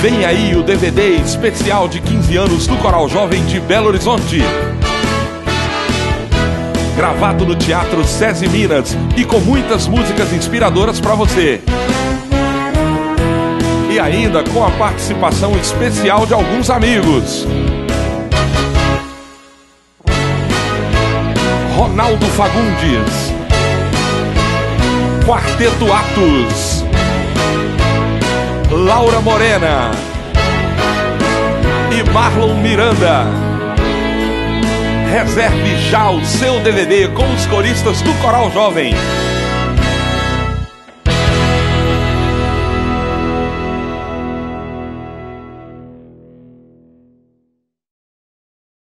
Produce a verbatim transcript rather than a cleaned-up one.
Vem aí o D V D especial de quinze anos do Coral Jovem de Belo Horizonte. Gravado no Teatro SESI Minas e com muitas músicas inspiradoras para você. E ainda com a participação especial de alguns amigos. Ronaldo Fagundes, Quarteto Atos, Laura Morena e Marlon Miranda. Reserve já o seu D V D com os coristas do Coral Jovem.